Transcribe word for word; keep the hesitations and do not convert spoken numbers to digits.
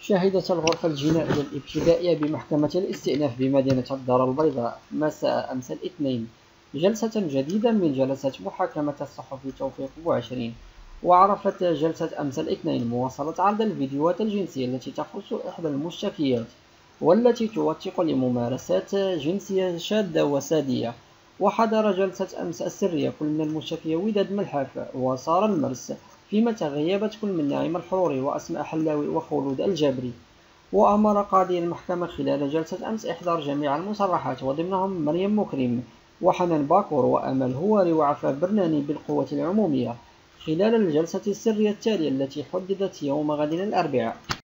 شهدت الغرفة الجنائية الابتدائية بمحكمة الاستئناف بمدينة الدار البيضاء مساء أمس الاثنين جلسة جديدة من جلسات محاكمة الصحفي توفيق بوعشرين. وعرفت جلسة أمس الاثنين مواصلة عرض الفيديوهات الجنسية التي تخص إحدى المشتكيات والتي توثق لممارسات جنسية شاذة وسادية. وحضر جلسة أمس السرية كل من المشتكية وداد ملحف وسارة المرس، فيما تغيبت كل من نعيم الحروري وأسماء حلاوي وخلود الجابري. وأمر قاضي المحكمة خلال جلسة أمس إحضار جميع المصرحات وضمنهم مريم مكرم وحنان باكور وأمل هواري وعفاف برناني بالقوة العمومية خلال الجلسة السرية التالية التي حددت يوم غد الأربعاء.